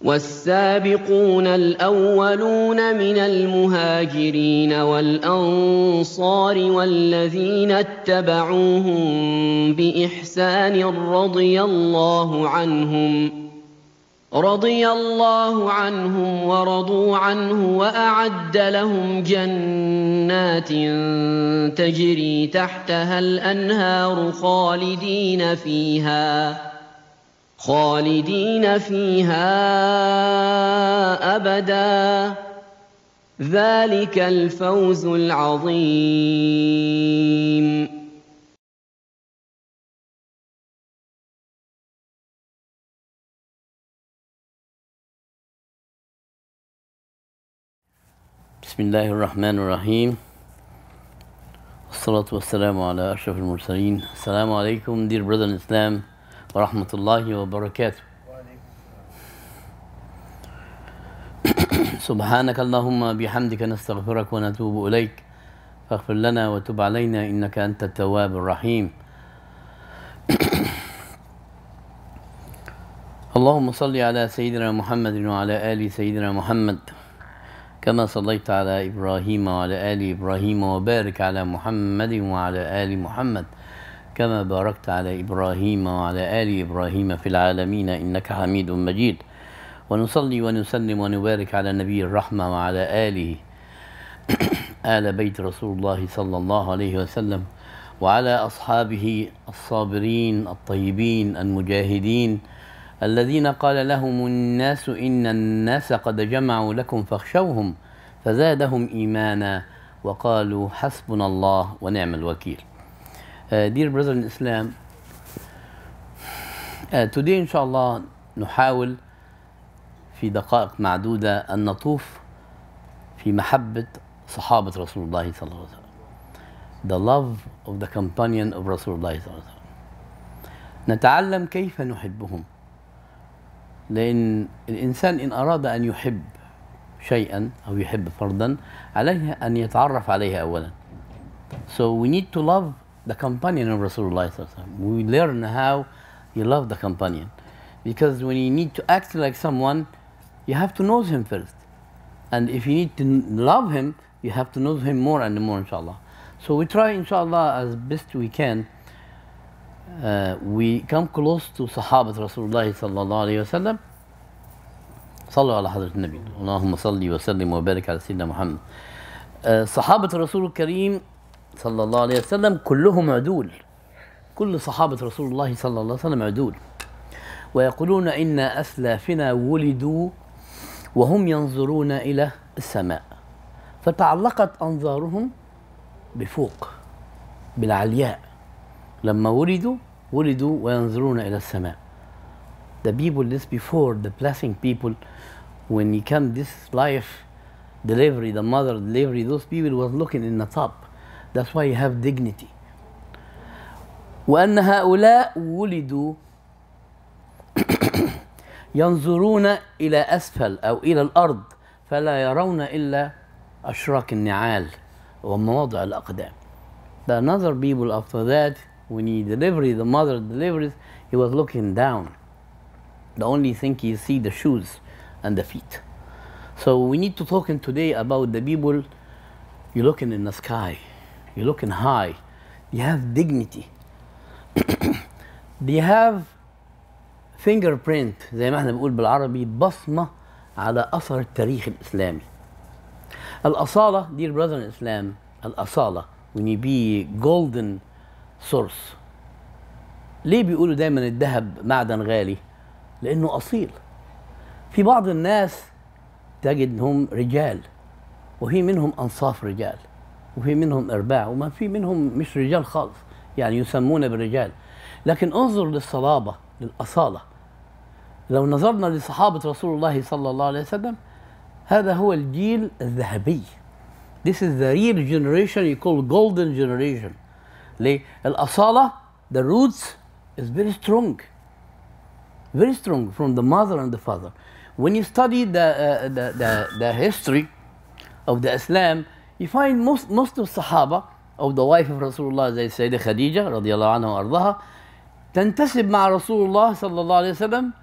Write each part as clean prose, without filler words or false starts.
والسابقون الأولون من المهاجرين والأنصار والذين اتبعوهم بإحسان رضي الله عنهم ورضوا عنه وأعد لهم جنات تجري تحتها الأنهار خالدين فيها أبدا ذلك الفوز العظيم. بسم الله الرحمن الرحيم والصلاة والسلام على أشرف المرسلين. السلام عليكم dear brother in Islam wa rahmatullahi wa barakatuh. سبحانك اللهم بحمدك نستغفرك ونتوب إليك فاغفر لنا وتب علينا إنك أنت التواب الرحيم. اللهم صل على سيدنا محمد وعلى آل سيدنا محمد كما صليت على إبراهيم وعلى آل إبراهيم وبارك على محمد وعلى آل محمد كما باركت على إبراهيم وعلى آل إبراهيم في العالمين إنك حميد مجيد. ونصلي ونسلم ونبارك على نبي الرحمة وعلى آله آل بيت رسول الله صلى الله عليه وسلم وعلى أصحابه الصابرين الطيبين المجاهدين الذين قال لهم الناس إن الناس قد جمعوا لكم فاخشوهم فزادهم إيمانا وقالوا حسبنا الله ونعم الوكيل. Dear brother in Islam, today إن شاء الله نحاول في دقائق معدودة أن نطوف في محبة صحابة رسول الله صلى الله عليه وسلم. The love of the companion of رسول الله صلى الله عليه وسلم. نتعلم كيف نحبهم، لأن الإنسان إن أراد أن يحب شيئا أو يحب فردا عليه أن يتعرف عليه أولا. So we need to love the companion of Rasulullah. We learn how you love the companion, because when you need to act like someone, you have to know him first, and if you need to love him, you have to know him more and more, inshallah. So we try, inshallah, as best we can. We come close to Sahabat Rasulullah sallallahu alayhi wa sallam. صلوا على حضرة النبي اللهم صل وسلم وبارك على سيدنا محمد. صحابة الرسول الكريم صلى الله عليه وسلم كلهم عدول، كل صحابة رسول الله صلى الله عليه وسلم عدول، ويقولون إن أسلافنا ولدوا وهم ينظرون إلى السماء فتعلقت أنظارهم بفوق بالعلياء، لما ولدوا وينظرون إلى السماء. The people this before, the blessing people, when you come this life delivery, the mother delivery, those people was looking in the top. That's why you have dignity. وأن هؤلاء ولدوا ينظرون إلى أسفل أو إلى الأرض فلا يرون إلا أشراك النعال ومواضع الأقدام. The another people after that, when he delivered, the mother delivers, he was looking down. The only thing you see the shoes and the feet. So we need to talk today about the people. You're looking in the sky, you're looking high, you have dignity. They have fingerprint زي ما احنا بنقول بالعربي، بصمة على أثر التاريخ الإسلامي. الأصالة dear brother in Islam، الأصالة when you be golden source. ليه بيقولوا دايما الذهب معدن غالي؟ لأنه أصيل. في بعض الناس تجد انهم رجال، وفي منهم أنصاف رجال، وفي منهم إرباع، وما في منهم مش رجال خالص، يعني يسمون بالرجال. لكن انظر للصلابة، للأصالة. لو نظرنا لصحابة رسول الله صلى الله عليه وسلم، هذا هو الجيل الذهبي. This is the real generation you call golden generation. ليه؟ الأصالة, the roots is very strong from the mother and the father. When you study the history of the Islam, you find most of Sahaba of the wife of Rasulullah زي السيدة خديجة رضي الله عنها وأرضاها تنتسب مع رسول الله صلى الله عليه وسلم في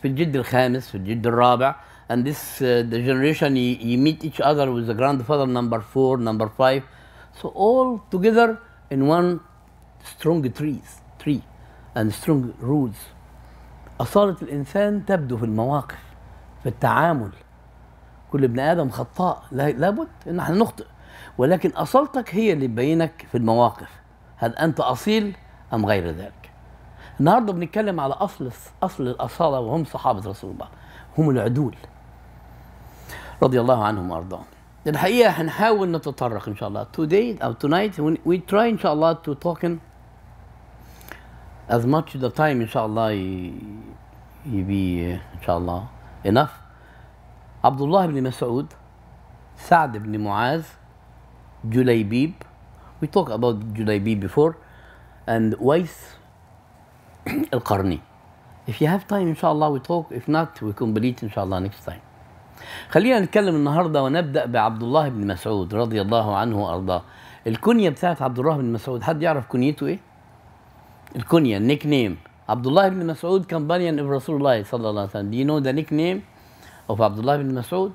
في الجد الخامس في الجد الرابع and this the generation you meet each other with the grandfather number 4 number 5 so all together in one strong tree and strong roots. أصالة الإنسان تبدو في المواقف في التعامل. كل ابن آدم خطاء لابد إن احنا نخطئ ولكن أصالتك هي اللي تبينك في المواقف هل أنت أصيل أم غير ذلك. النهارده بنتكلم على أصل الأصالة وهم صحابة رسول الله هم العدول رضي الله عنهم وأرضاهم. الحقيقة هنحاول نتطرق إن شاء الله today أو tonight we try إن شاء الله to talk in as much the time إن شاء الله يبي إن شاء الله enough. عبد الله بن مسعود سعد بن معاذ جليبيب we talk about جليبيب before and ويس القرني. if you have time إن شاء الله we talk if not we complete إن شاء الله next time. خلينا نتكلم النهارده ونبدأ بعبد الله بن مسعود رضي الله عنه وأرضاه. الكنية بتاعت عبد الله بن مسعود حد يعرف كنيته إيه؟ الكنية النيك نيم عبد الله بن مسعود companion of رسول الله صلى الله عليه وسلم. do you know the nickname of عبد الله بن مسعود؟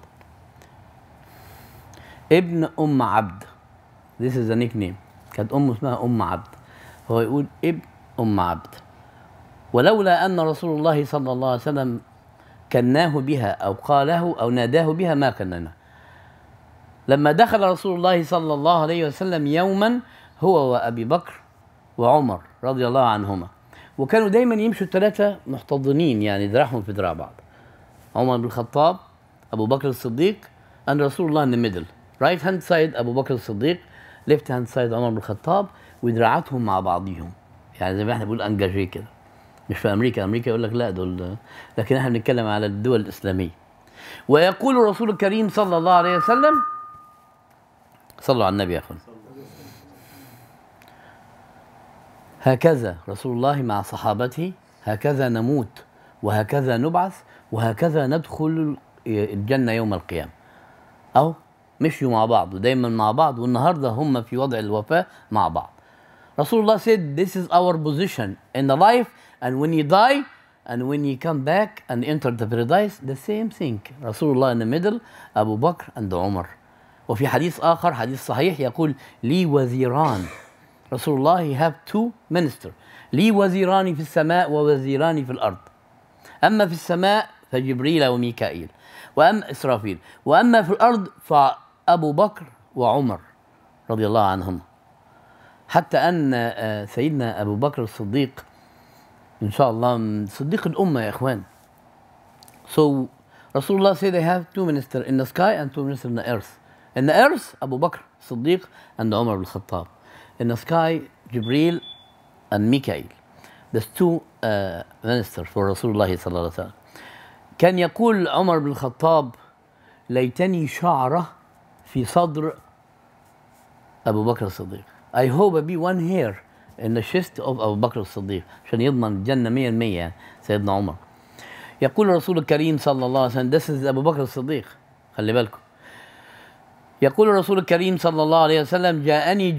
ابن أم عبد. this is the nickname. كانت أمه اسمها أم عبد هو يقول ابن أم عبد. ولولا أن رسول الله صلى الله عليه وسلم كناه بها أو قاله أو ناداه بها ما كننا. لما دخل رسول الله صلى الله عليه وسلم يوما هو وأبي بكر وعمر رضي الله عنهما وكانوا دايما يمشوا الثلاثة محتضنين يعني ذراعهم في ذراع بعض. عمر بن الخطاب أبو بكر الصديق and رسول الله in the middle right hand side أبو بكر الصديق left hand side عمر بن الخطاب وذراعاتهم مع بعضهم يعني زي ما احنا بنقول انجاجي كده. مش في امريكا يقول لك لا دول لكن احنا بنتكلم على الدول الاسلاميه. ويقول الرسول الكريم صلى الله عليه وسلم صلوا على النبي يا اخوان. هكذا رسول الله مع صحابته هكذا نموت وهكذا نبعث وهكذا ندخل الجنه يوم القيامه. أو مشيوا مع بعض ودايما مع بعض والنهارده هم في وضع الوفاه مع بعض. رسول الله said this is our position in the life and when you die and when you come back and enter the paradise the same thing. رسول الله in the middle أبو بكر and عمر. وفي حديث آخر حديث صحيح يقول لي وزيران. رسول الله he have two ministers لي وزيران في السماء ووزيران في الأرض. أما في السماء فجبريل وميكائيل وأما إسرافيل وأما في الأرض فأبو بكر وعمر رضي الله عنهم. حتى أن سيدنا أبو بكر الصديق إن شاء الله صديق الأمة يا إخوان. So رسول الله said they have two ministers in the sky and two ministers in the earth. In the earth أبو بكر الصديق and عمر بن الخطاب. In the sky جبريل and ميكائيل. There's two ministers for رسول الله صلى الله عليه وسلم. كان يقول عمر بن الخطاب ليتني شعرة في صدر أبو بكر الصديق. I hope I be one hair in the chest of أبو بكر الصديق عشان يضمن الجنة 100% يعني سيدنا عمر. يقول الرسول الكريم صلى الله عليه وسلم this is أبو بكر الصديق خلي بالكم. يقول الرسول الكريم صلى الله عليه وسلم جاءني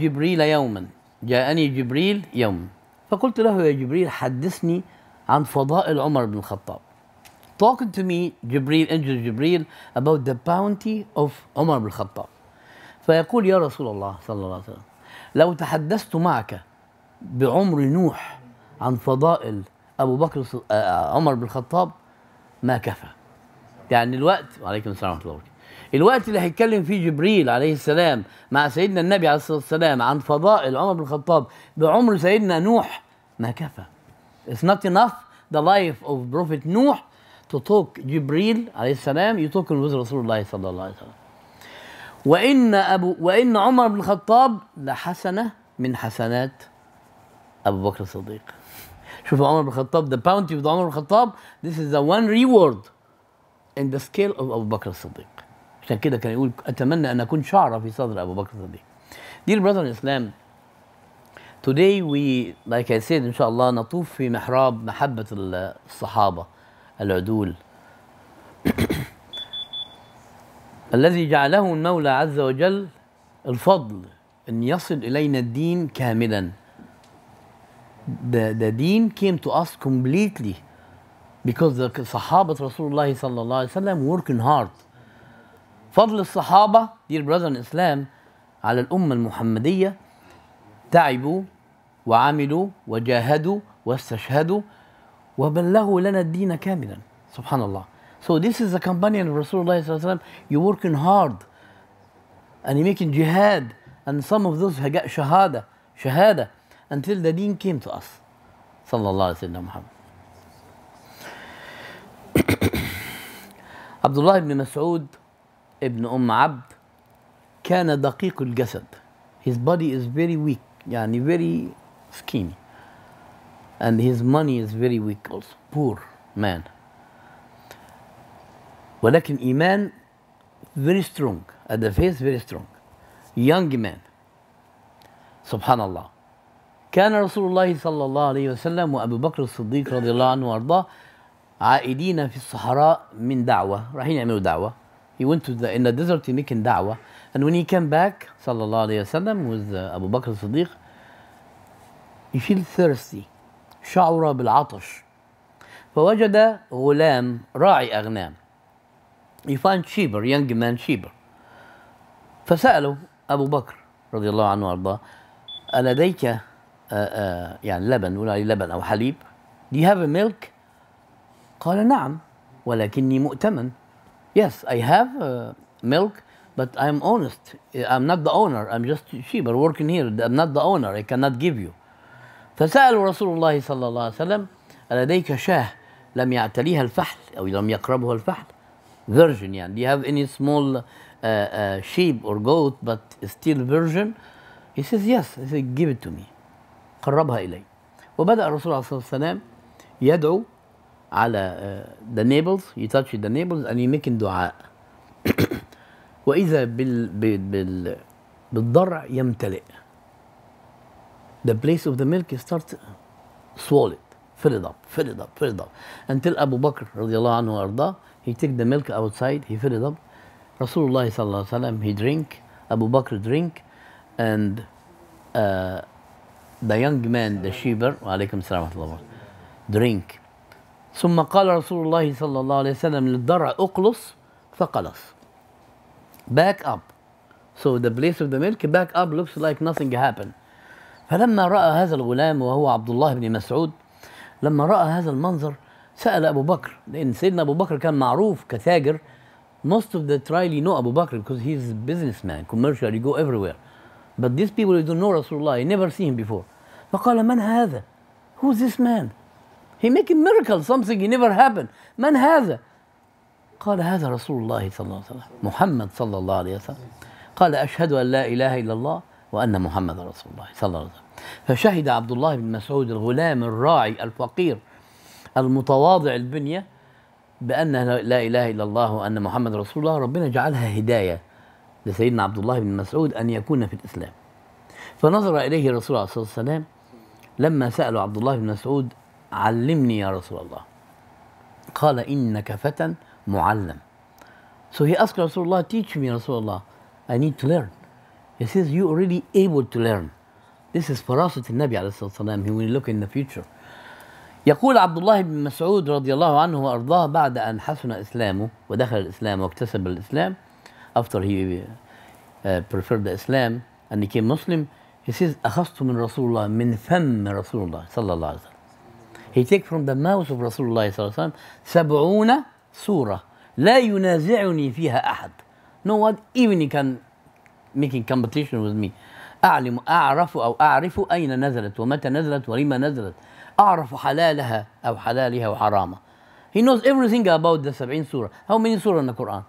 جبريل يوم فقلت له يا جبريل حدثني عن فضائل عمر بن الخطاب. Talking to me angel جبريل about the bounty of عمر بن الخطاب. فيقول يا رسول الله صلى الله عليه وسلم لو تحدثت معك بعمر نوح عن فضائل أبو بكر عمر بن الخطاب ما كفى. يعني الوقت وعليكم السلام ورحمة الله وبركاته الوقت اللي هيتكلم فيه جبريل عليه السلام مع سيدنا النبي عليه الصلاة والسلام عن فضائل عمر بن الخطاب بعمر سيدنا نوح ما كفى. It's not enough the life of Prophet نوح to talk جبريل عليه السلام you talk with رسول الله صلى الله عليه وسلم. وإن عمر بن الخطاب لحسنة من حسنات أبو بكر الصديق. شوفوا عمر بن الخطاب the bounty of عمر بن الخطاب this is the one reward in the scale of أبو بكر الصديق. عشان كده كان يقول أتمنى أن أكون شعرة في صدر أبو بكر الصديق. Dear brother in Islam, today we like I said إن شاء الله نطوف في محراب محبة الصحابة العدول الذي جعله المولى عز وجل الفضل أن يصل إلينا الدين كاملا. The deen came to us completely because the صحابة رسول الله صلى الله عليه وسلم working hard. فضل الصحابة dear brother in Islam على الأمة المحمدية، تعبوا وعملوا وجاهدوا واستشهدوا وبلغوا لنا الدين كاملا. سبحان الله. So this is the companion of Rasulullah صلى الله عليه وسلم. You're working hard and you're making jihad, and some of those got shahada until the deen came to us. صلى الله عليه وسلم محمد. عبد الله بن مسعود ابن عبد كان دقيق الجسد. His body is very weak, يعني very skinny, and his money is very weak also, poor man. ولكن إيمان very strong, at the face very strong, young man. سبحان الله. كان رسول الله صلى الله عليه وسلم وأبو بكر الصديق رضي الله عنه وأرضاه عائدين في الصحراء من دعوة، رايحين يعملوا دعوة. He went to in the desert to making دعوة, and when he came back صلى الله عليه وسلم with أبو بكر الصديق, he feel thirsty، شعر بالعطش، فوجد غلام راعي أغنام. He find sheep, young man sheep. فسأله أبو بكر رضي الله عنه وأرضاه ألديك يعني لبن، نقول عليه لبن أو حليب؟ Do you have a milk؟ قال نعم ولكني مؤتمن. Yes, I have milk, but I'm honest. I'm not the owner. I'm just sheep working here. I'm not the owner. I cannot give you. فسأل رسول الله صلى الله عليه وسلم ألديك شاه لم يعتليها الفحل أو لم يقربها الفحل؟ Virgin يعني. Do you have any small sheep or goat but still virgin? He says yes. He said give it to me. قربها إلي. وبدأ الرسول عليه الصلاة والسلام يدعو على the nables, you touch the nables and you making دعاء. وإذا بالضرع يمتلئ. The place of the milk starts swallowed, fill it up until Abu Bakr رضي الله عنه وأرضاه, he take the milk outside, he fill it up. Rasulullah صلى الله عليه وسلم he drink, Abu Bakr drink, and the young man, the sheeper, وعليكم السلام ورحمة الله وبركاته, drink. ثم قال رسول الله صلى الله عليه وسلم للضرع اقلص فقلص. Back up. So the place of the milk back up, looks like nothing happened. فلما رأى هذا الغلام وهو عبد الله بن مسعود، لما رأى هذا المنظر سأل أبو بكر، لأن سيدنا أبو بكر كان معروف كتاجر. Most of the trial you know Abu Bakr because he's a businessman, commercial, you go everywhere. But these people who don't know Rasulullah, you never see him before. فقال من هذا؟ Who's this man? He making miracles, something he never happened. من هذا؟ قال هذا رسول الله صلى الله عليه وسلم، محمد صلى الله عليه وسلم. قال أشهد أن لا إله إلا الله وأن محمد رسول الله صلى الله عليه وسلم. فشهد عبد الله بن مسعود الغلام الراعي الفقير المتواضع البنية بأن لا إله إلا الله وأن محمد رسول الله. ربنا جعلها هداية لسيدنا عبد الله بن مسعود أن يكون في الإسلام. فنظر إليه الرسول عليه الصلاة والسلام لما سأله عبد الله بن مسعود علمني يا رسول الله. قال إنك فتى معلم. So he asked Rasulullah, teach me Rasulullah, I need to learn. He says you already able to learn. This is فراسة النبي عليه الصلاة والسلام. He will look in the future. يقول عبد الله بن مسعود رضي الله عنه وأرضاه بعد أن حسن إسلامه ودخل الإسلام واكتسب الإسلام, after he preferred the Islam and became Muslim, he says أخذت من رسول الله من فم رسول الله صلى الله عليه وسلم. He take from the mouth of Rasulullah صلى الله عليه وسلم 70 سورة لا ينازعني فيها أحد. No one even he can making competition with me. أعرف أين نزلت ومتى نزلت ولما نزلت. أعرف حلالها أو حلالها وحرامها. He knows everything about the 70 surah. How many surah in the Quran?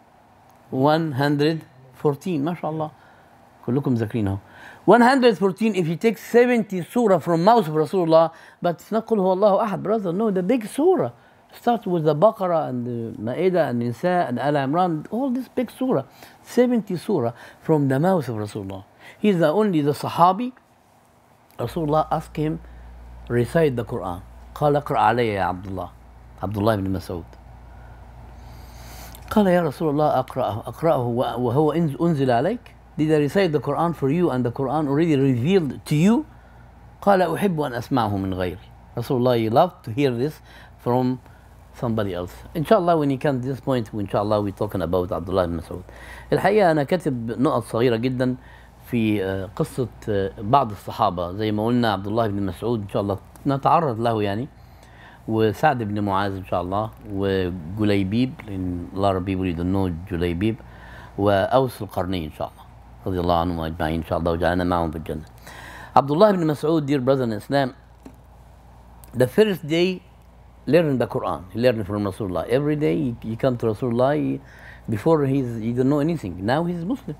114. ما شاء الله. كلكم ذاكرينها. 114 if you take 70 surah from mouth of Rasulullah, but it's not قل هو الله أحد, brother. No, the big surah. Start with the Baqarah and the Ma'idah and Nisa and Al Imran, all this big surah. 70 surah from the mouth of Rasulullah. He's the Sahabi. Rasulullah asked him, recite the Quran. قال اقرأ علي يا عبد الله. عبد الله بن مسعود. قال يا رسول الله أقرأه وهو أنزل عليك. Did I recite the Quran for you and the Quran already revealed to you? قال أحب أن أسمعه من غيري. Rasulullah, you love to hear this from somebody else. إن شاء الله when you come to this point وإن شاء الله we talking about عبد الله بن مسعود. الحقيقة أنا كاتب نقط صغيرة جدا في قصة بعض الصحابة زي ما قلنا عبد الله بن مسعود إن شاء الله نتعرض له يعني، وسعد بن معاذ إن شاء الله، وجليبيب لأن a lot of people don't know جليبيب، وأوس القرني إن شاء الله رضي الله عنهم أجمعين إن شاء الله وجعلنا معهم في الجنة. عبد الله بن مسعود dear brother in Islam, the first day learning the Quran, he learned from Rasulullah. Every day he come to Rasulullah, before he didn't know anything. Now he's Muslim.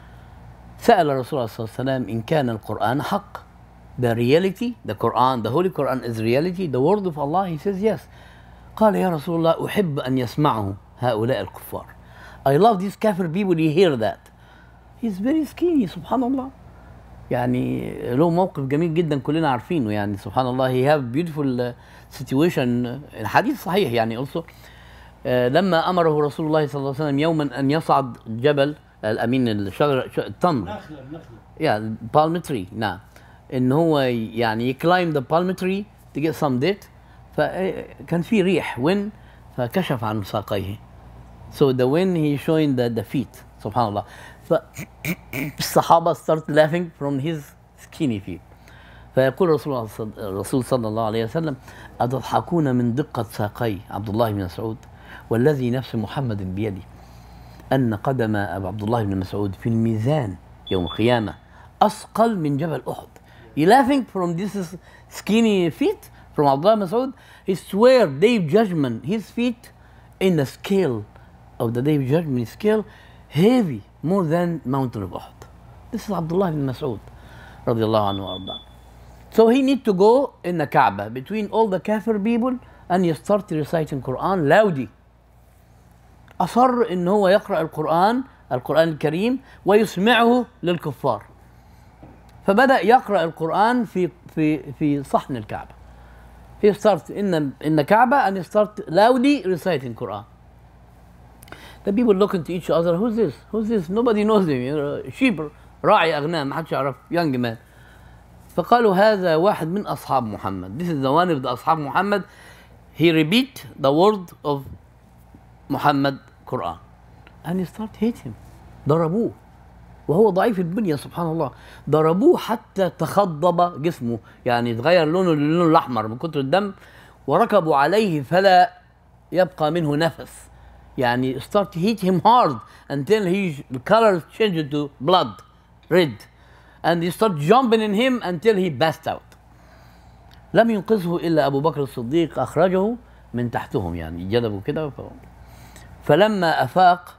سأل رسول الله صلى الله عليه وسلم إن كان القرآن حق. The reality, the Quran, the Holy Quran is reality, the word of Allah. He says yes. قال يا رسول الله أحب أن يسمعه هؤلاء الكفار. I love these kafir people, you hear that. He's very skinny سبحان الله. يعني له موقف جميل جدا كلنا عارفينه يعني سبحان الله. He have beautiful situation. الحديث صحيح يعني also. لما أمره رسول الله صلى الله عليه وسلم يوما أن يصعد جبل الأمين الشجر التمر. نخلة. palm tree. نعم. إن هو يعني climb the palm tree to get some date. فكان في ريح wind فكشف عن ساقيه. So the wind he showing the feet. سبحان الله. فالصحابة start laughing from his skinny feet. فيقول الرسول صلى الله عليه وسلم أتضحكون من دقة ساقي عبد الله بن مسعود والذي نفس محمد بيده أن قدم عبد الله بن مسعود في الميزان يوم القيامة أثقل من جبل أحد. He laughing from this skinny feet from Abdullah bin Mas'ud. He swear day of judgment his feet in the scale of the day of judgment scale heavy more than mountain of Uhud. This is Abdullah bin Mas'ud رضي الله عنه وأرضاه. So he need to go in the Kaaba between all the kafir people and he start reciting Quran loudly. أصر إن هو يقرأ القرآن الكريم ويسمعه للكفار. فبدأ يقرأ القرآن في صحن الكعبة. He starts in the Kaaba and he start loudly reciting Quran. The people looking to each other, who's this? Who's this? Nobody knows him. sheep راعي أغنام ما حدش يعرف young man. فقالوا هذا واحد من أصحاب محمد. This is the one of the أصحاب محمد. He repeat the word of Muhammad Quran. And he start hate him. ضربوه وهو ضعيف البنية سبحان الله. ضربوه حتى تخضب جسمه يعني تغير لونه للون الأحمر من كتر الدم وركبوا عليه فلا يبقى منه نفس. يعني start hit him hard until the color changed to blood red and they start jumping in him until he passed out. لم ينقذه إلا أبو بكر الصديق أخرجه من تحتهم يعني جذبوا كده. فلما أفاق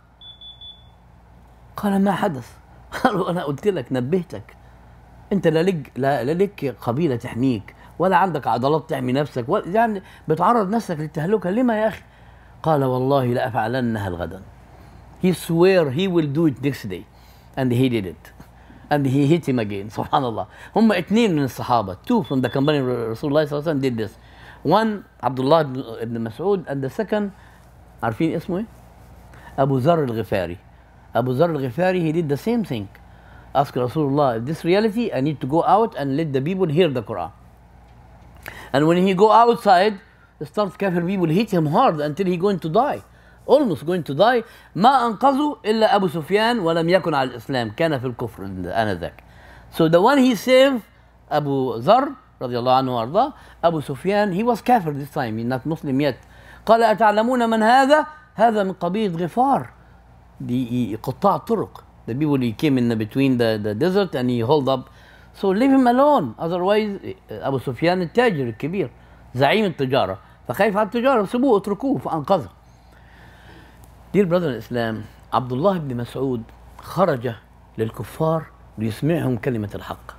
قال ما حدث؟ قالوا أنا قلت لك نبهتك أنت لا لك قبيلة تحميك ولا عندك عضلات تحمي نفسك يعني بتعرض نفسك للتهلكة لما يا أخي؟ قال والله لأفعلنها غدا. He swear he will do it next day and he did it and he hit him again. سبحان الله. هم اثنين من الصحابة two from the company رسول الله صلى الله عليه وسلم did this. One عبد الله بن مسعود and the second عارفين اسمه ايه؟ أبو ذر الغفاري. أبو ذر الغفاري he did the same thing. Ask Rasulullah if this reality I need to go out and let the people hear the Quran. And when he go outside start kafir people hit him hard until he going to die. Almost going to die. ما أنقذه إلا أبو سفيان ولم يكن على الإسلام كان في الكفر آنذاك. So the one he saved أبو ذر رضي الله عنه وأرضاه أبو سفيان he was kafir this time he's not Muslim yet. قال أتعلمون من هذا؟ هذا من قبيلة غفار. دي قطاع الطرق. The people he came in between the desert and he hold up. So leave him alone. Otherwise أبو سفيان التاجر الكبير زعيم التجارة فخايف على التجارة سيبوه اتركوه فأنقذه. Dear brother in Islam, عبد الله بن مسعود خرج للكفار ليسمعهم كلمة الحق.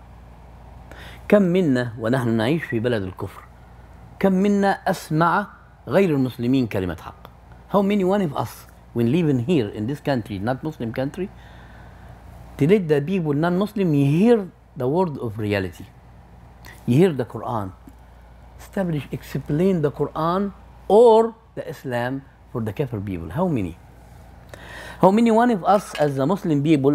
كم منا ونحن نعيش في بلد الكفر كم منا أسمع غير المسلمين كلمة حق. How many one of us when living here in this country not Muslim country to let the people non-Muslim you hear the word of reality, you hear the Quran, establish explain the Quran or the Islam for the kafir people. How many one of us as the Muslim people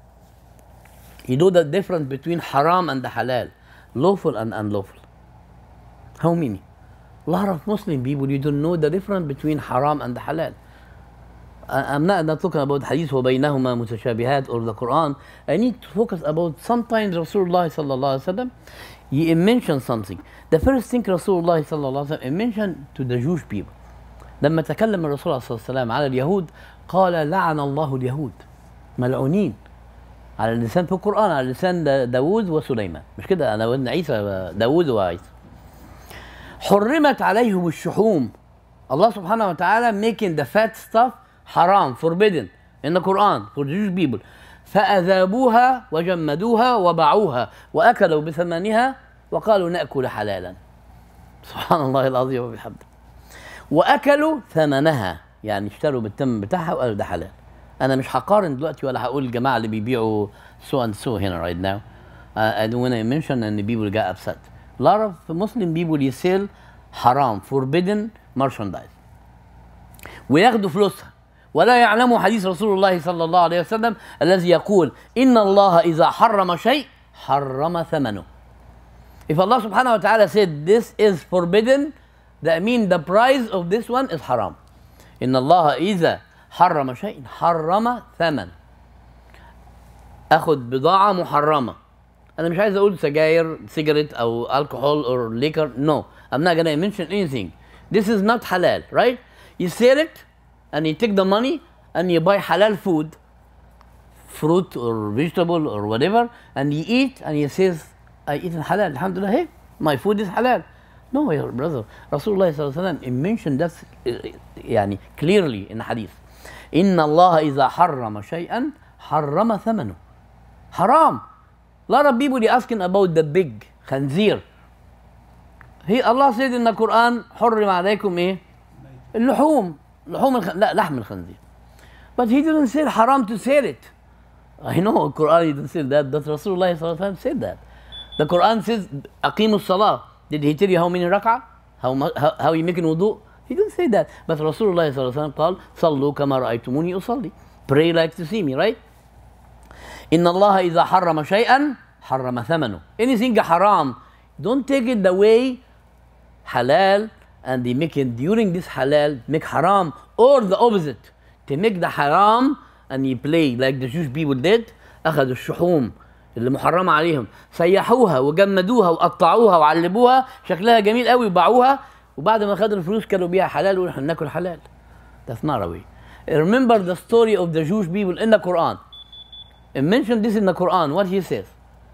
you know the difference between haram and the halal, lawful and unlawful? How many? A lot of Muslim people, you don't know the difference between haram and halal. I'm not talking about hadith وَبَيْنَهُمَا مُتَشَابِهَات or the Quran. I need to focus about sometimes Rasulullah sallallahu alaihi wasallam, he mentioned something. The first thing Rasulullah sallallahu alaihi wasallam mentioned to the Jewish people. لما تكلم الرسول صلى الله عليه وسلم على اليهود قال لعن الله اليهود ملعونين على اللسان في القرآن على لسان داوود وسليمان مش كده على ودن عيسى داوود وعيسى حرمت عليهم الشحوم Allah subhanahu wa ta'ala making the fat stuff haram forbidden in the Quran for the Jewish people فأذابوها وجمدوها وباعوها وأكلوا بثمنها وقالوا نأكل حلالا سبحان الله العظيم وبحمده واكلوا ثمنها يعني اشتروا بالثمن بتاعها وقالوا ده حلال. انا مش هقارن دلوقتي ولا هقول الجماعه اللي بيبيعوا so and so هنا right now. I don't want to mention and people get upset. A lot of Muslim people you sell haram forbidden merchandise. وياخدوا فلوسها ولا يعلموا حديث رسول الله صلى الله عليه وسلم الذي يقول إن الله إذا حرم شيء حرم ثمنه. If Allah subhanahu wa ta'ala said this is forbidden, that means the price of this one is haram. إن الله إذا حرم شيء حرم ثمن. أخذ بضاعة محرمة. أنا مش عايز أقول سجاير cigarette أو alcohol or liquor. No, I'm not gonna mention anything. This is not halal, right? You sell it and you take the money and you buy halal food, fruit or vegetable or whatever, and you eat and you says, I eat halal. Alhamdulillah, hey, my food is halal. No, your brother. Rasulullah sallallahu alaihi wasallam mentioned that يعني clearly in the hadith. إن الله إذا حرم شيئا حرم ثمنه. Haram. A lot of people are asking about the big خنزير. Allah said in the Quran حرم عليكم إيه؟ اللحوم. لا لحم الخنزير. But he didn't say haram to sell it. I know Quran didn't say that, but Rasulullah sallallahu alaihi wasallam said that. The Quran says أقيموا الصلاة. Did he tell you how many rak'ah? How you making wudu? He didn't say that. But Rasulullah sallallahu alaihi wasallam قال صلوا كما رأيتموني أصلي. Pray like to see me, right? إن الله إذا حرم شيئا حرم ثمنه. Anything haram, don't take it the way halal and they make it during this halal make haram or the opposite. To make the haram and you play like the Jewish people did. أخذوا الشحوم اللي محرمة عليهم سيحوها وجمدوها وقطعوها وعلبوها شكلها جميل قوي وباعوها وبعد ما خدوا الفلوس كانوا بيها حلال ونحن ناكل حلال. That's not a way. Remember the story of the Jewish people in the Quran. And mention this in the Quran. What he says.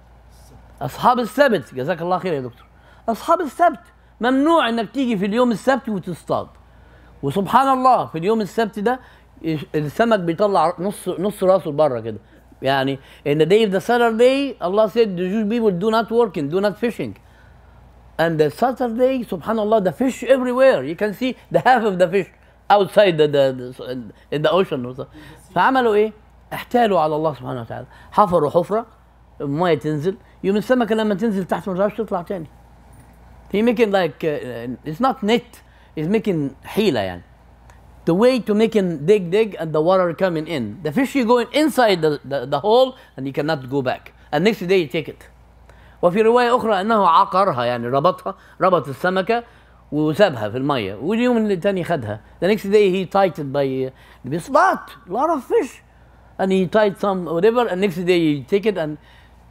أصحاب السبت جزاك الله خير يا دكتور. أصحاب السبت ممنوع إنك تيجي في اليوم السبت وتصطاد. وسبحان الله في اليوم السبت ده السمك بيطلع نص راسه بره كده. يعني in the day of the Saturday Allah said the Jewish people do not working, do not fishing. And the Saturday subhanallah the fish everywhere. You can see the half of the fish outside in the ocean. فعملوا ايه؟ احتالوا على الله سبحانه وتعالى. حفروا حفرة المية تنزل يوم السمكة لما تنزل تحت ما تعرفش تطلع تاني. He making like it's not net, it's making حيلة يعني. The way to make him dig and the water coming in. The fish you going inside the hole and you cannot go back. And next day you take it. وفي رواية أخرى أنه عقرها يعني ربط السمكة وسابها في المية واليوم اللي تاني خدها. The next day he tied it by بيصطاد a lot of fish and he tied some whatever and next day you take it and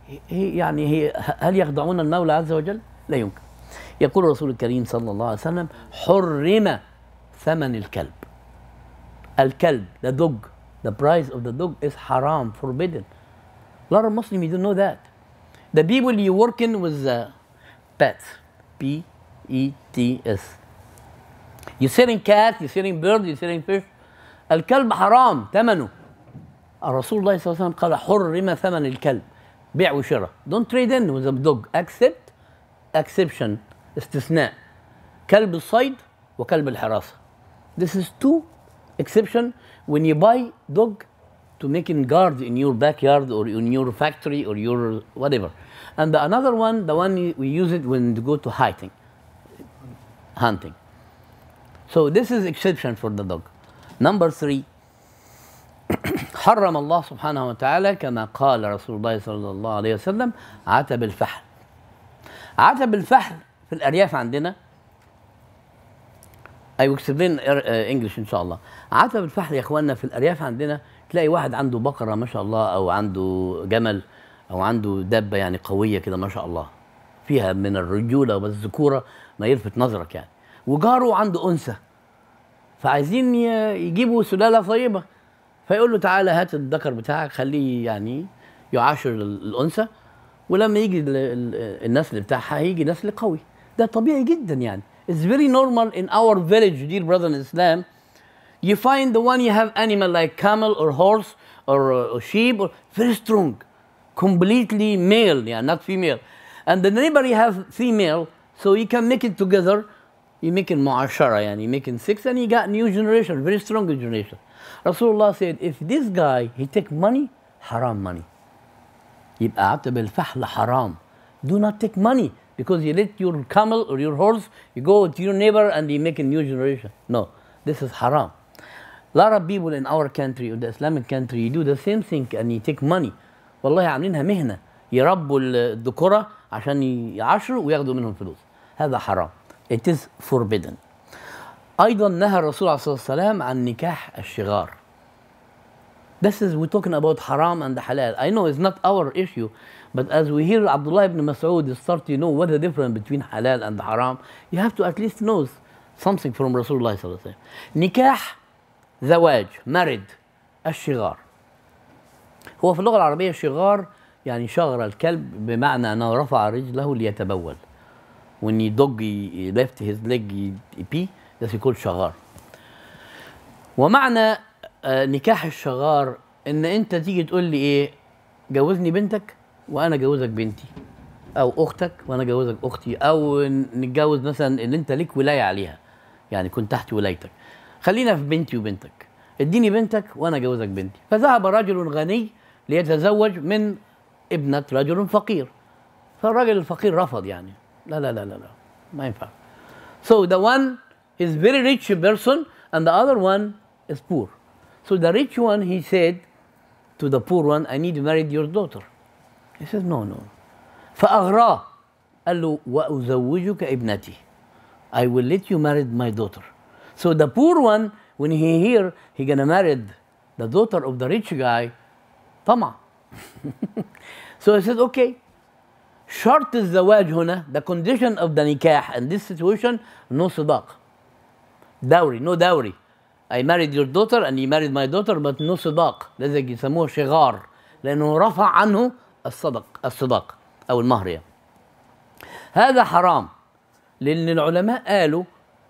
he هل يخدعون المولى عز وجل؟ لا يمكن. يقول الرسول الكريم صلى الله عليه وسلم حرم ثمن الكلب. الكلب, the dog, the price of the dog is haram, forbidden. A lot of Muslims, you don't know that. The people you working with pets, P-E-T-S. You're selling cat, you're selling bird, you're selling fish. الكلب حرام ثمنه. الرسول الله صلى الله عليه وسلم قال حرم ثمن الكلب. بيع وشراء. Don't trade in with a dog. Accept, exception, استثناء. كلب الصيد وكلب الحراسة. This is two exception when you buy dog to making guard in your backyard or in your factory or your whatever. And another one, the one we use it when you go to hunting. So this is exception for the dog. Number 3. حرم الله سبحانه وتعالى كما قال رسول الله صلى الله عليه وسلم عتب الفحل. عتب الفحل في الأرياف عندنا I will explain English إن شاء الله. عتب الفحل يا إخواننا في الأرياف عندنا تلاقي واحد عنده بقرة ما شاء الله، أو عنده جمل، أو عنده دابة يعني قوية كده ما شاء الله، فيها من الرجولة والذكورة ما يلفت نظرك يعني، وجاره عنده أنثى، فعايزين يجيبوا سلالة طيبة، فيقول له تعالى هات الذكر بتاعك خليه يعني يعاشر الأنثى، ولما يجي النسل بتاعها هيجي نسل قوي. ده طبيعي جدا يعني. It's very normal in our village, dear brother in Islam. You find the one you have animal like camel or horse or sheep, or very strong, completely male, yeah, not female. And the neighbor you have female, so you can make it together. You make it mu'ashara, yani you make it 6, and you got new generation, very strong generation. Rasulullah said, if this guy, he take money, haram money. يبقى عتب الفحل حرام. Do not take money because you let your camel or your horse, you go to your neighbor and you make a new generation. No, this is haram. A lot of people in our country, or the Islamic country, you do the same thing and you take money. والله عاملينها مهنة، يربوا الذكورة عشان يعاشروا وياخدوا منهم فلوس. هذا حرام. It is forbidden. أيضا نهى الرسول عليه الصلاة والسلام عن نكاح الشغار. This is, we're talking about haram and halal. I know it's not our issue, but as we hear Abdullah ibn Mas'ud start to know what the difference between halal and haram, you have to at least know something from Rasulullah صلى الله عليه وسلم. نكاح زواج married الشغار. هو في اللغة العربية الشغار يعني شغر الكلب، بمعنى أنه رفع رجله ليتبول. When a dog left his leg pee, that's called شغار. ومعنى نكاح الشغار ان انت تيجي تقول لي ايه، جوزني بنتك وانا جوزك بنتي، او اختك وانا جوزك اختي، او نتجوز مثلا اللي انت ليك ولايه عليها، يعني كنت تحت ولايتك، خلينا في بنتي وبنتك، اديني بنتك وانا جوزك بنتي. فذهب رجل غني ليتزوج من ابنة رجل فقير، فالراجل الفقير رفض، يعني لا لا لا لا لا ما ينفع. So the one is very rich person and the other one is poor. So the rich one, he said to the poor one, I need to marry your daughter. He says, no, no. فأغراه، قال له وأزوجك ابنتي. I will let you marry my daughter. So the poor one, when he hear he gonna marry the daughter of the rich guy, طمع. So he says, okay. شرط الزواج هنا, the condition of the nikah in this situation, no صداق. Dowry, no dowry. I married your daughter and you married my daughter, but no صداق. لذلك يسموه شغار، لأنه رفع عنه الصداق أو المهر يعني. هذا حرام، لأن العلماء قالوا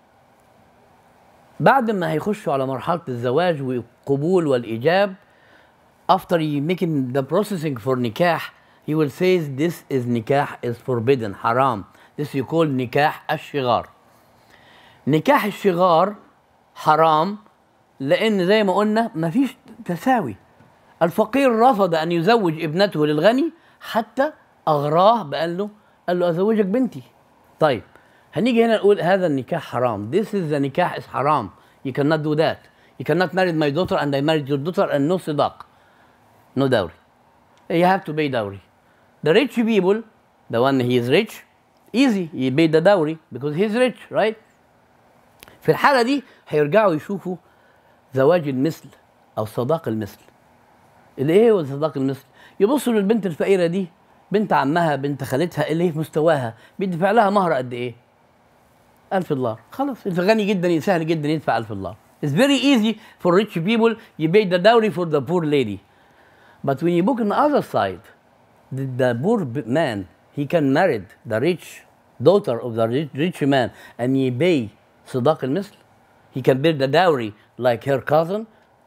بعد ما هيخشوا على مرحلة الزواج والقبول والإيجاب، after making the processing for nikah, he will say this is nikah is forbidden, حرام. This you call nikah الشغار. نكاح الشغار حرام لأن زي ما قلنا ما فيش تساوي. الفقير رفض أن يزوج ابنته للغني حتى أغراه قال له أزوجك بنتي. طيب هنيجي هنا نقول هذا النكاح حرام. This is the nikah is haram. You cannot do that. You cannot marry my daughter and I married your daughter and no صداق. No dowry. You have to pay dowry. The rich people, the one he is rich, easy. He pay the dowry because he is rich, right? في الحالة دي هيرجعوا يشوفوا زواج المثل أو صداق المثل. اللي إيه هو صداق المثل؟ يبصوا للبنت الفقيرة دي، بنت عمها بنت خالتها اللي هي في مستواها، بيدفع لها مهر قد إيه؟ $1000. خلاص الغني جدا سهل جدا يدفع $1000. It's very easy for rich people. You pay the dowry for the poor lady. But when you look on the other side, the poor man, he can marry the rich daughter of the rich man and he pay صداق المثل. He can build the dowry like her cousin,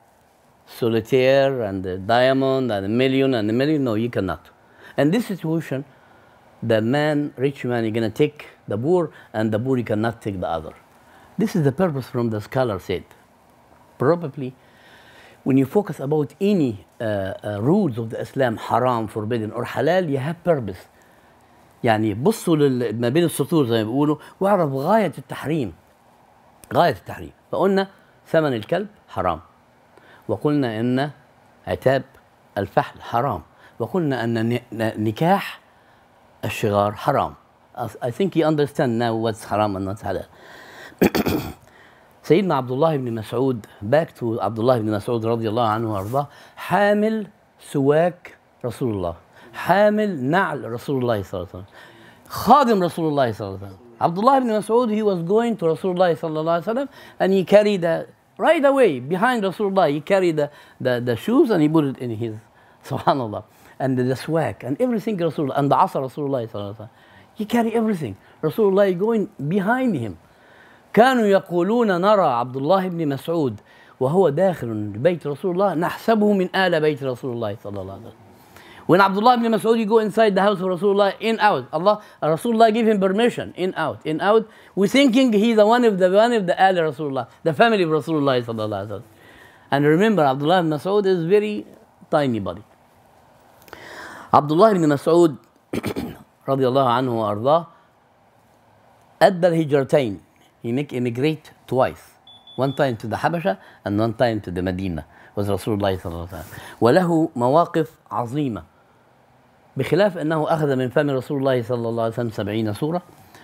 solitaire and the diamond and a million and a million. No, you cannot. In this situation, the man, rich man, is going to take the poor, and the poor, you cannot take the other. This is the purpose from the scholar said. Probably, when you focus about any rules of the Islam, haram, forbidden, or halal, you have purpose. يعني بصوا ما بين السطور زي ما بيقولوا واعرف غاية التحريم. غاية التحريم. فقلنا ثمن الكلب حرام، وقلنا ان عتاب الفحل حرام، وقلنا ان نكاح الشغار حرام. I think you understand now what's haram and what's halal. سيدنا عبد الله بن مسعود، back to عبد الله بن مسعود رضي الله عنه وارضاه، حامل سواك رسول الله، حامل نعل رسول الله صلى الله عليه وسلم، خادم رسول الله صلى الله عليه وسلم. Abdullah ibn Mas'ud, he was going to Rasulullah sallallahu alaihi wasallam, and he carried right away behind Rasulullah. He carried the shoes and he put it in his, subhanallah, and the swag and everything Rasulullah and the asa Rasulullah sallallahu alaihi wasallam. He carried everything. Rasulullah going behind him. كانوا يقولون نرى عبد الله بن مسعود وهو داخل بيت رسول الله نحسبه من آل بيت رسول الله صلى الله عليه وسلم. When Abdullah ibn Mas'ud, you go inside the house of Rasulullah, in, out. Rasulullah give him permission, in, out, in, out. We're thinking he's one of the Al Rasulullah, the family of Rasulullah sallallahu alaihi wasallam. And remember, Abdullah ibn Mas'ud is very tiny body. Abdullah ibn Mas'ud, radiallahu anhu wa ardah, أدى الهجرتين. He immigrate twice. One time to the Habasha and one time to the Medina. Was Rasulullah sallallahu alaihi wasallam. وله مواقف عظيمة. بخلاف أنه أخذ من فم رسول الله صلى الله عليه وسلم 70 سورة،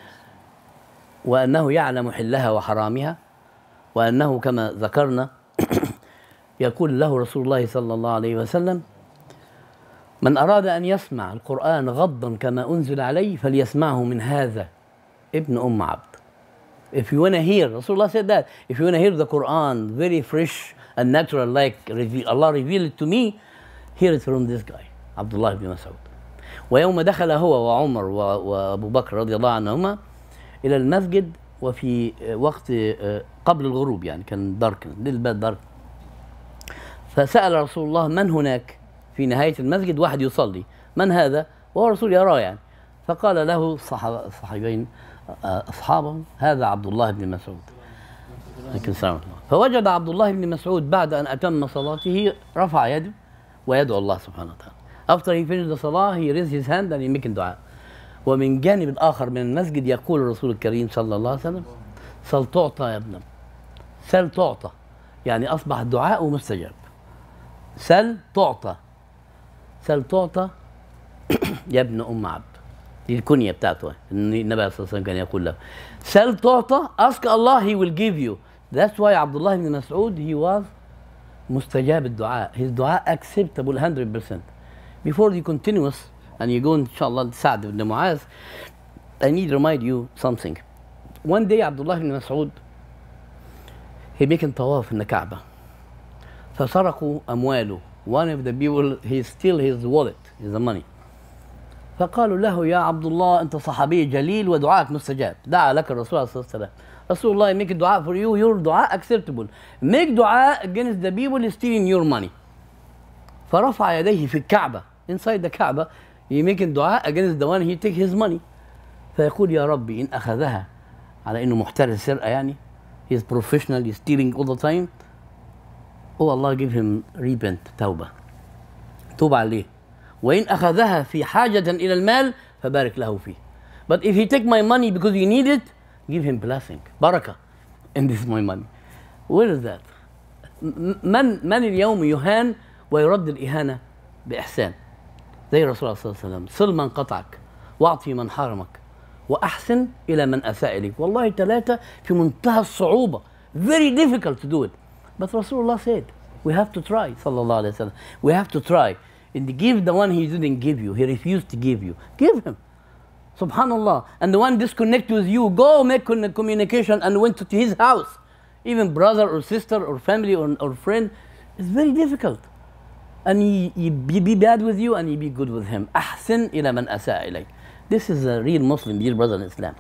وأنه يعلم حلها وحرامها، وأنه كما ذكرنا يقول له رسول الله صلى الله عليه وسلم: من أراد أن يسمع القرآن غضا كما أنزل عليه فليسمعه من هذا ابن أم عبد. If you want to hear, Rasulullah said that, if you want to hear the Quran very fresh and natural like Allah revealed it to me, hear it from this guy, Abdullah ibn Mas'ud. ويوم دخل هو وعمر وأبو بكر رضي الله عنهما إلى المسجد وفي وقت قبل الغروب، يعني كان دارك، للباب دارك، فسأل رسول الله: من هناك في نهاية المسجد واحد يصلي، من هذا؟ وهو الرسول يراه يعني. فقال له الصحابين أصحابه: هذا عبد الله بن مسعود. فوجد عبد الله بن مسعود بعد أن أتم صلاته رفع يده ويدعو الله سبحانه وتعالى. After he finished the salah, he raised his hand and he making دعاء. ومن جانب الآخر من المسجد يقول الرسول الكريم صلى الله عليه وسلم: سل تعطى يا ابن، سل تعطى، يعني أصبح الدعاء مستجاب. سل تعطى، سل تعطى يا ابن أم عبد. دي الكنية بتاعته، النبي صلى الله عليه وسلم كان يقول له: سل تعطى، ask Allah, he will give you. That's why Abdullah ibn Mas'ud, he was مستجاب الدعاء. His دعاء acceptable 100%. Before you continue and you go inshallah Sa'd ibn Mu'az, I need to remind you something. One day Abdullah ibn Mas'ud, he making tawaf in the Kaaba. فسرقوا أمواله. One of the people, he steal his wallet, his money. فقالوا له: يا عبد الله أنت صحابي جليل ودعاءك مستجاب. دعا لك الرسول صلى الله عليه وسلم. رسول الله make دعاء for you, your دعاء acceptable. Make دعاء against the people stealing your money. فرفع يديه في الكعبة, inside the Kaaba, he making دعاء against the one he take his money. فيقول: يا ربي إن أخذها على إنه محترف سرقة يعني, he is professional, he is stealing all the time. Oh Allah, give him repent, توبة, توب عليه. وإن أخذها في حاجة إلى المال فبارك له فيه. But if he take my money because you need it, give him blessing, بركة, and this is my money. Where is that? من اليوم يهان ويرد الإهانة بإحسان؟ زي الرسول صلى الله عليه وسلم: صل من قطعك، واعطي من حرمك، وأحسن إلى من أساء إليك. والله ثلاثة في منتهى الصعوبة, very difficult to do it. But Rasulullah said, we have to try, sallallahu alayhi wa sallam. We have to try. And give the one he didn't give you, he refused to give you, give him. Subhanallah. And the one disconnect with you, go make communication and went to his house. Even brother or sister or family or friend, it's very difficult. And he be bad with you and he be good with him. أحسن إلى من أساء إليك. This is a real Muslim, dear brother in Islam.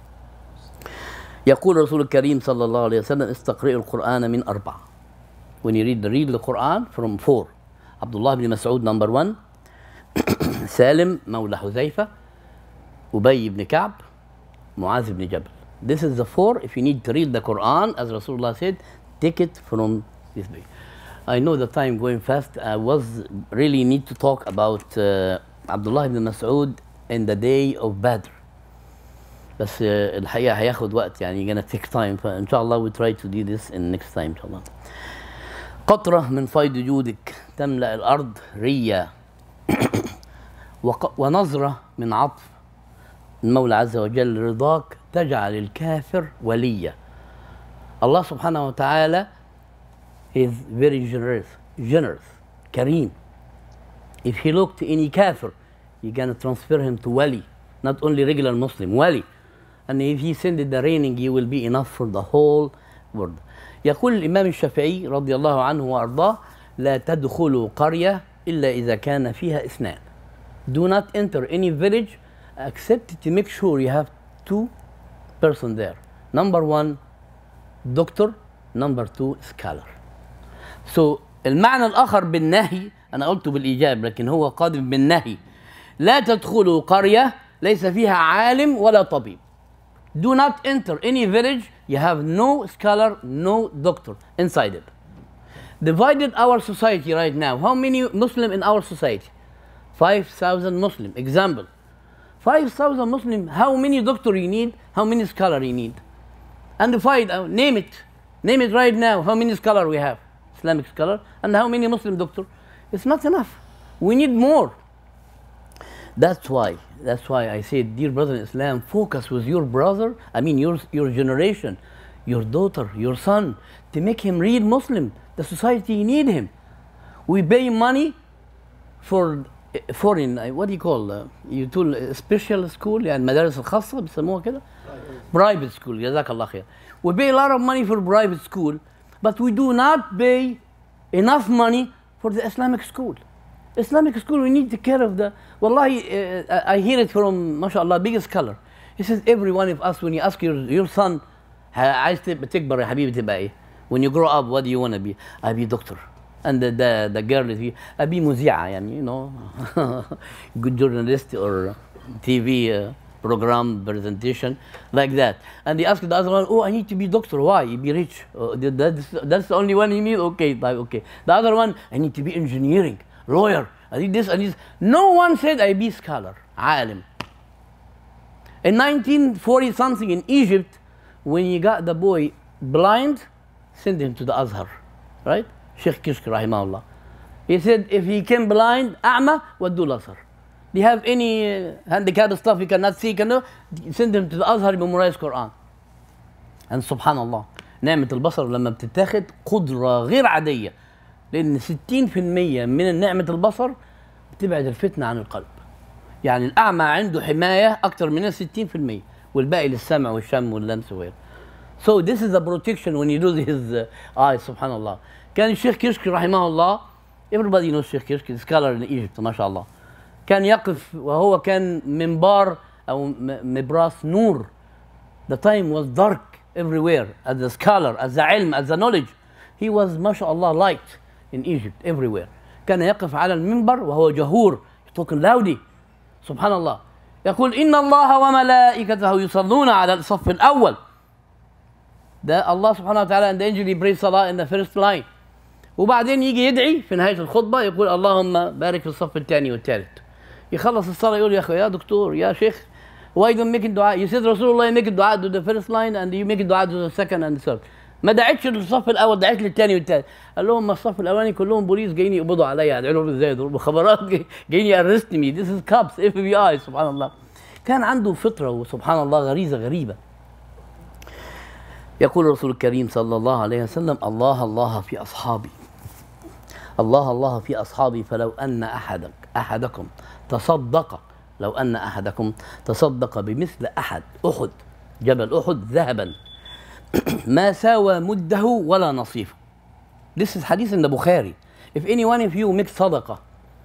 يقول الرسول الكريم صلى الله عليه وسلم: استقرئوا القرآن من 4. When you read the Quran from 4. Abdullah ibn Mas'ud number 1, Salim مولى حذيفة, Ubay ibn Ka'b, Mu'az ibn Jabal. This is the 4. If you need to read the Quran, as Rasulullah said, take it from this way. I know the time going fast. I was really need to talk about Abdullah ibn Mas'ud in the day of Badr. بس الحقيقة هياخد وقت, يعني gonna take time. فإن شاء الله we try to do this in next time إن شاء الله. قطرة من فيض جودك تملأ الأرض ريا ونظرة من عطف المولى عز وجل رضاك تجعل الكافر وليا. Allah subhanahu wa ta'ala is very generous, Kareem. If he looked any kafir, you're going to transfer him to wali, not only regular Muslim, wali. And if he sended the raining, you will be enough for the whole world. يقول الإمام الشافعي رضي الله عنه وأرضاه: لا تدخلوا قرية إلا إذا كان فيها اثنان. Do not enter any village except to make sure you have two persons there. Number one, doctor. Number two, scholar. So المعنى الآخر بالنهي، أنا قلته بالإيجاب لكن هو قادم بالنهي: لا تدخلوا قرية ليس فيها عالم ولا طبيب. Do not enter any village you have no scholar, no doctor inside it. Divided our society right now. How many Muslim in our society? 5,000 Muslim. Example. 5,000 Muslim. How many doctor you need? How many scholar you need? And divide. Name it. Name it right now. How many scholar we have? Islamic scholar. And how many Muslim doctor? It's not enough. We need more. That's why I said, dear brother in Islam, focus with your brother, your generation, your daughter, your son, to make him real Muslim. The society need him. We pay money for foreign, what do you call, special school, يعني المدارس الخاصة بيسموها كده? Private school, جزاك الله خير. We pay a lot of money for private school, but we do not pay enough money for the Islamic school. Islamic school, we need to take care of the. Wallahi, I hear it from, mashallah, biggest scholar. He says, every one of us, when you ask your son, عايز تكبر يا حبيبي تبقى ايه? When you grow up, what do you want to be? I be doctor. And the girl is, I be مذيعة, يعني, you know, good journalist or TV program presentation, like that. And they ask the other one, oh, I need to be doctor. Why? You be rich. That's the only one you need? Okay, okay. The other one, I need to be engineering. Lawyer, I did this and this. No one said I be scholar, عالم. In 1940 something in Egypt, when you got the boy blind, send him to the Azhar, right? Sheikh rahimahullah. He said if he came blind, أعمى, ودوه الأزهر. Do you have any handicap stuff you cannot see? Send him to the Azhar, memorize Quran. And subhanallah, نعمة البصر لما بتتاخد قدرة غير عادية. لأن 60% من نعمة البصر بتبعد الفتنة عن القلب. يعني الأعمى عنده حماية أكثر من 60%، والباقي للسمع والشم واللمس وغيره. So this is the protection when you lose his eyes. subhanallah. كان الشيخ كشك رحمه الله، everybody knows الشيخ كشك, scholar in Egypt ما شاء الله. كان يقف وهو كان منبار أو مبراس نور. The time was dark everywhere. As a scholar, as a علم, as a knowledge, he was ما شاء الله light in Egypt everywhere. كان يقف على المنبر وهو جهور, talking loudly. سبحان الله. يقول إن الله وملائكته يصلون على الصف الأول. ده الله سبحانه وتعالى and the angel pray صلاة in the first line. وبعدين يجي يدعي في نهاية الخطبة يقول اللهم بارك في الصف الثاني والثالث. يخلص الصلاة يقول يا أخي يا دكتور يا شيخ, why don't make دعاء? You said رسول الله make دعاء to the first line and you make دعاء to the second and the third. ما دعيتش للصف الاول, دعيت للثاني والثالث. قال لهم ما الصف الاولاني كلهم بوليس جايين يقبضوا عليا, ادعي لهم ازاي دول مخابرات جايين يارست مي. This is cops, FBI. سبحان الله. كان عنده فطره وسبحان الله غريزه غريبه. يقول الرسول الكريم صلى الله عليه وسلم الله الله في اصحابي, الله الله في اصحابي, فلو ان احدكم تصدق, لو ان احدكم تصدق بمثل احد جبل احد ذهبا ما ساوى مده ولا نصيفه. This is hadith in the Bukhari. If any one of you makes sadaqah,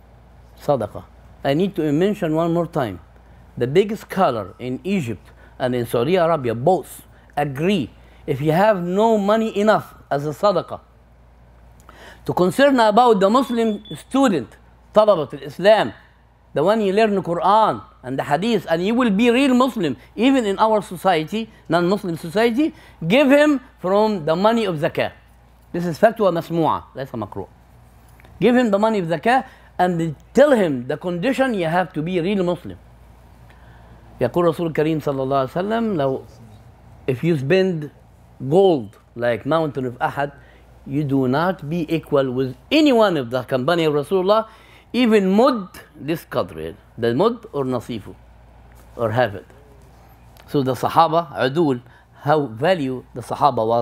I need to mention one more time. The biggest scholar in Egypt and in Saudi Arabia both agree, if you have no money enough as a sadaqah to concern about the Muslim student, طلبة الإسلام, the one you learn the Quran and the Hadith, and you will be real Muslim, even in our society, non-Muslim society, give him from the money of zakah. This is fatwa masmu'a, ليس مقروء. Give him the money of zakah and tell him the condition you have to be real Muslim. يقول رسول الكريم صلى الله عليه وسلم لو if you spend gold like mountain of Ahad, you do not be equal with any one of the company of Rasulullah, even mud, this qadr, the mud or nasifu, or have it. So the Sahaba, Adul, how value the Sahaba was,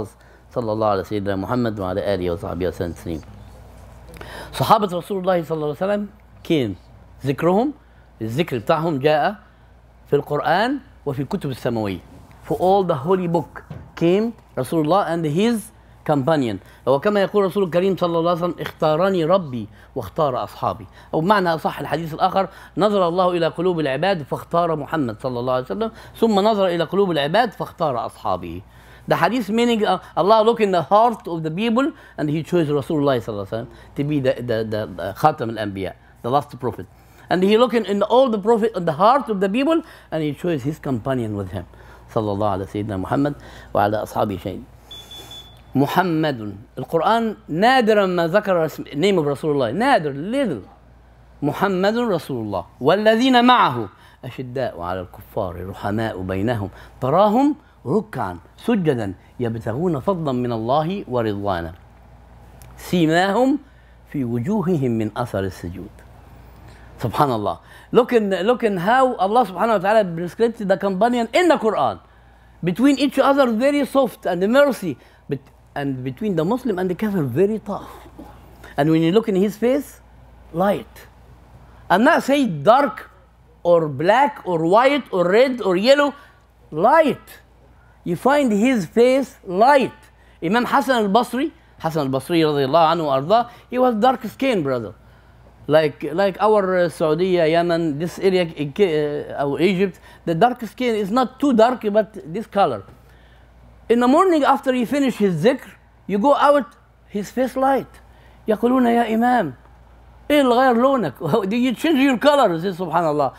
صلى الله على سيدنا محمد وعلى آله وصحبه وسلم تسليما. صحابة رسول الله صلى الله عليه وسلم كان ذكرهم، الذكر بتاعهم جاء في القرآن وفي الكتب السماوية. For all the holy book came رسول الله and his companion. وكما يقول رسول الكريم صلى الله عليه وسلم اختارني ربي واختار أصحابي، أو بمعنى أصح الحديث الآخر نظر الله إلى قلوب العباد فاختار محمد صلى الله عليه وسلم ثم نظر إلى قلوب العباد فاختار أصحابه. The hadith meaning Allah looked in the heart of the people and he chose Rasulullah صلى الله عليه وسلم to be the Khatam al-Anbiya, the last prophet. And he looked in all the prophet in the heart of the people and he chose his companion with him. صلى الله على سيدنا محمد وعلى أصحابه شيء. محمد القرآن نادرا ما ذكر name of رسول الله، نادر little. محمد رسول الله والذين معه أشداء على الكفار رحماء بينهم تراهم ركعا سجدا يبتغون فضلا من الله ورضوانا سيماهم في وجوههم من أثر السجود. Subhanallah. Look in how Allah subhanahu wa ta'ala prescribed the companion in the Quran. Between each other very soft and mercy, and between the Muslim and the Kafir very tough. And when you look in his face, light. I'm not saying dark or black or white or red or yellow, light. You find his face light. Imam Hassan al-Basri رضي الله عنه وأرضاه, he was dark skinned brother. Like our Saudi, Yemen, this area, our Egypt, the dark skin is not too dark, but this color. In the morning after he finish his zikr, you go out, his face light. يقولون يا إمام إيه اللي غير لونك؟ Do you change your color? He says, Subhanallah.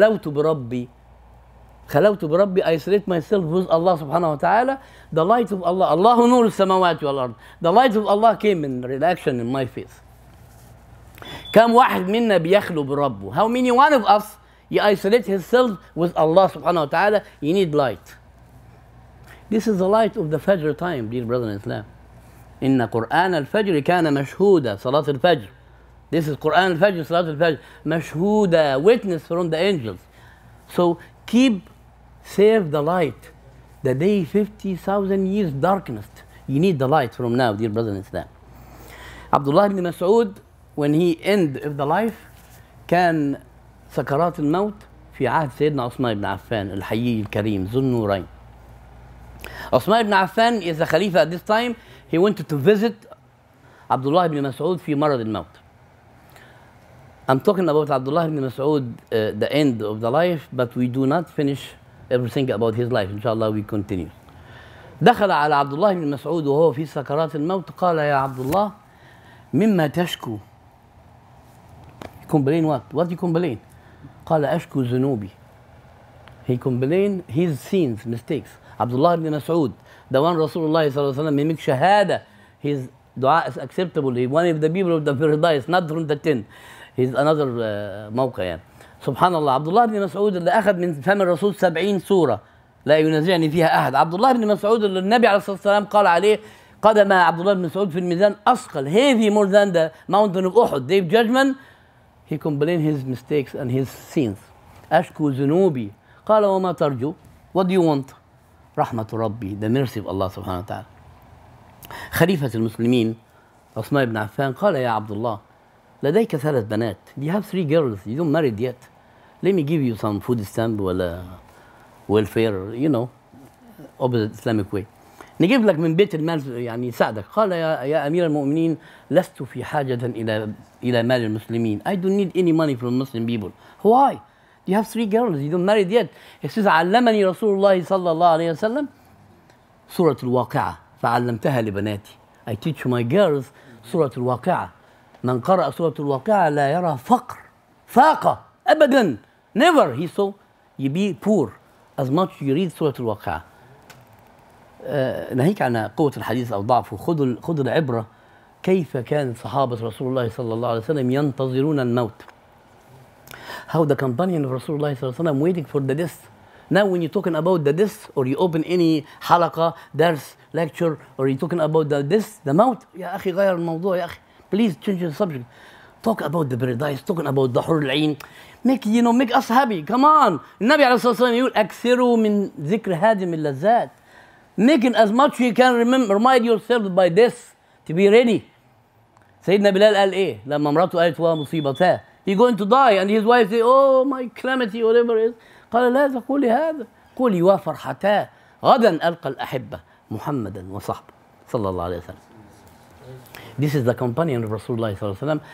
خلوت بربي, I isolate myself with Allah subhanahu wa ta'ala. The light of Allah, Allahu nur السماوات والأرض. The light of Allah came in reaction in my face. كم واحد منا بيخلو بربه? How many one of us you isolate himself with Allah subhanahu wa ta'ala? You need light. This is the light of the Fajr time, dear brother in Islam. إن قرآن الفجر كان مشهودا. صلاة الفجر. This is Quran al-Fajr, Salat al-Fajr. مشهودا, witness from the angels. So save the light. The day 50,000 years darkness. You need the light from now, dear brother in Islam. Abdullah ibn Mas'ud, when he end of the life, كان سكرات الموت في عهد سيدنا عثمان بن عفان الحيي الكريم ذو النورين. Osman ibn Affan is the Khalifa at this time. He went to visit Abdullah ibn Mas'ud في مرض الموت. I'm talking about Abdullah ibn Mas'ud, the end of the life, but we do not finish everything about his life. Inshallah we continue. دخل على عبد الله بن مسعود وهو في سكرات الموت قال يا عبد الله مما تشكو. Complain what? What do you complain? قال أشكو ذنوبي. He complained his sins, mistakes. Abdullah ibn Mas'ud, the one Rasulullah sallallahu alaihi wasallam mimic shahada, his dua is acceptable. He one of the people of the paradise, not from the 10. He's another موقع يعني. سبحان الله. عبد الله بن مسعود اللي أخذ من فم الرسول 70 سورة لا ينازعني فيها أحد. عبد الله بن مسعود اللي النبي عليه الصلاة والسلام قال عليه قدم عبد الله بن مسعود في الميزان أثقل, heavy more than the mountain of Uhud. Day of judgment, he complained his mistakes and his sins. أشكو ذنوبي. قال وما ترجو? What do you want? رحمة ربي, the mercy of Allah سبحانه وتعالى. خليفة المسلمين عثمان بن عفان قال يا عبد الله لديك 3 بنات. You have 3 girls. You don't married yet. Let me give you some food stamp ولا welfare, you know, opposite Islamic way. نجيب لك من بيت المال يعني يساعدك. قال يا أمير المؤمنين لست في حاجة إلى مال المسلمين. I don't need any money from Muslim people. Why? You have 3 girls. You don't married yet. He says علمني رسول الله صلى الله عليه وسلم سورة الواقعة فعلمتها لبناتي. I teach my girls سورة الواقعة. من قرأ سورة الواقعة لا يرى فاقة أبدا. Never he saw you be poor as much you read سورة الواقعة. ناهيك عن قوة الحديث أو ضعفه. خذوا العبرة كيف كان صحابة رسول الله صلى الله عليه وسلم ينتظرون الموت. How the companion of Rasulullah صلى الله عليه وسلم waiting for the death. Now when you're talking about the death or you open any حلقة, درس, lecture or you're talking about the death, the موت, يا أخي غير الموضوع يا أخي. Please change the subject. Talk about the paradise, talking about the حور العين. Make us happy. Come on. النبي عليه الصلاة والسلام يقول أكثروا من ذكر هادم اللذات. making as much you can remind yourself by this to be ready. سيدنا بلال قال ايه لما مراته قالت ومصيبتاه he going to die and his wife say oh my calamity whatever it is قال لا تقولي هذا قولي وفرحتاه غدا ألقى الأحبة محمدا وصحبه صلى الله عليه وسلم. This is the companion of Rasulullah صلى الله عليه وسلم.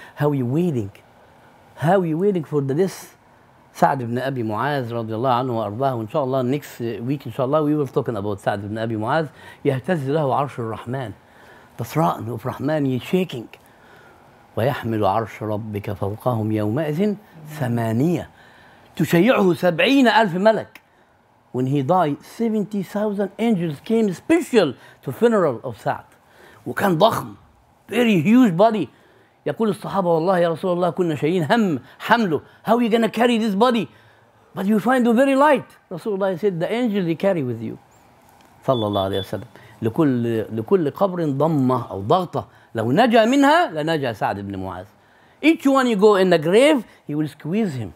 How you waiting for this سعد بن أبي معاذ رضي الله عنه وأرضاه. وإن شاء الله next week إن شاء الله we will talking about سعد بن أبي معاذ. يهتز له عرش الرحمن. The throne of Rahman is shaking. ويحمل عرش ربك فوقهم يومئذ 8 تشيعه 70,000 ملك. When he died 70,000 angels came special to funeral of سعد. وكان ضخم very huge body. يقول الصحابة والله يا رسول الله كنا شايلين هم حمله. How are you going to carry this body? But you find it very light. رسول الله said the angels they carry with you. صلى الله عليه وسلم. لكل قبر ضمة أو ضغطة لو نجا منها لنجا سعد بن معاذ. Each one you go in the grave he will squeeze him.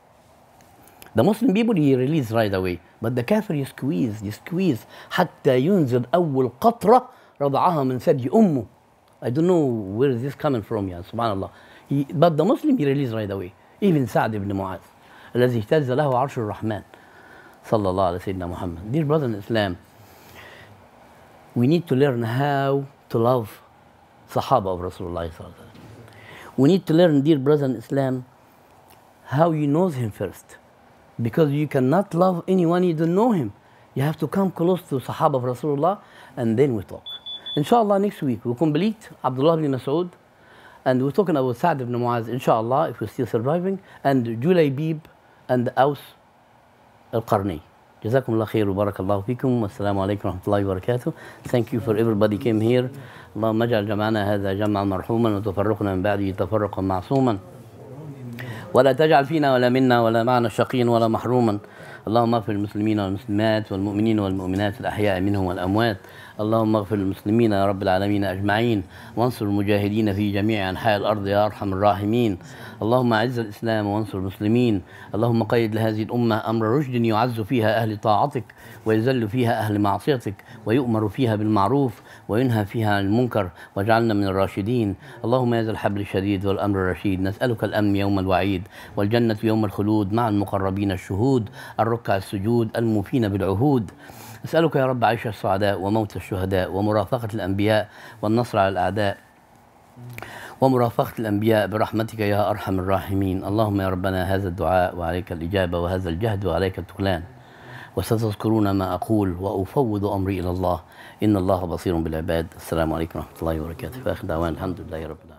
The Muslim people he release right away. But the kafir you squeeze حتى ينزل أول قطرة رضعها من ثدي أمه. I don't know where is this coming from يا سبحان الله. But the Muslim he release right away. Even سعد بن معاذ الذي اهتز له عرش الرحمن صلى الله على سيدنا محمد. Dear brothers in Islam, we need to learn how to love Sahaba of Rasulullah. We need to learn, dear brothers in Islam, how you know him first. Because you cannot love anyone you don't know him. You have to come close to Sahaba of Rasulullah and then we talk. Inshallah, next week we'll complete Abdullah ibn Mas'ud and we're talking about Sa'd ibn Mu'az, inshallah, if we're still surviving, and Julaybib and Aus al-Qarni. جزاكم الله خير وبارك الله فيكم والسلام عليكم ورحمة الله وبركاته. Thank you for everybody came here. اللهم اجعل جمعنا هذا جمعا مرحوما وتفرقنا من بعده تفرقا معصوما ولا تجعل فينا ولا منا ولا معنا شقيا ولا محروما. اللهم اغفر للمسلمين والمسلمات والمؤمنين والمؤمنات الأحياء منهم والأموات. اللهم اغفر للمسلمين يا رب العالمين أجمعين وانصر المجاهدين في جميع أنحاء الأرض يا أرحم الراحمين. اللهم أعز الإسلام وانصر المسلمين. اللهم قيد لهذه الأمة أمر رشد يعز فيها أهل طاعتك ويذل فيها أهل معصيتك ويؤمر فيها بالمعروف وينهى فيها عن المنكر واجعلنا من الراشدين. اللهم يا ذا الحبل الشديد والأمر الرشيد نسألك الأمن يوم الوعيد والجنة يوم الخلود مع المقربين الشهود الركع السجود الموفين بالعهود. أسألك يا رب عيش السعداء وموت الشهداء ومرافقة الأنبياء والنصر على الأعداء ومرافقة الأنبياء برحمتك يا أرحم الراحمين. اللهم يا ربنا هذا الدعاء وعليك الإجابة وهذا الجهد وعليك التكلان. وستذكرون ما أقول وأفوض أمري إلى الله إن الله بصير بالعباد. السلام عليكم ورحمة الله وبركاته. فآخر دعوانا الحمد لله رب العالمين.